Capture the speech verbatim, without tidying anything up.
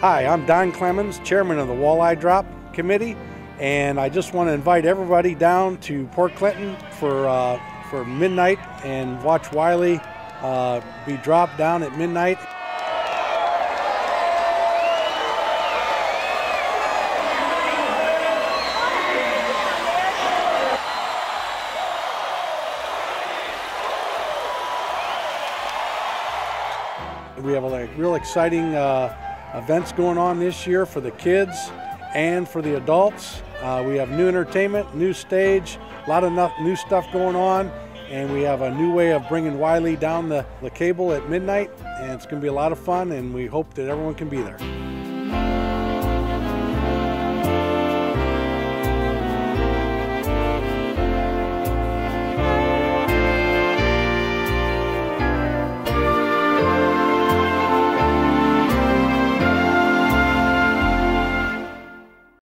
Hi, I'm Don Clemons, Chairman of the Walleye Drop Committee, and I just want to invite everybody down to Port Clinton for, uh, for midnight and watch Walleye uh, be dropped down at midnight. We have a like, real exciting uh, events going on this year for the kids and for the adults. Uh, we have new entertainment, new stage, a lot of new stuff going on, and we have a new way of bringing Walleye down the, the cable at midnight, and it's going to be a lot of fun, and we hope that everyone can be there.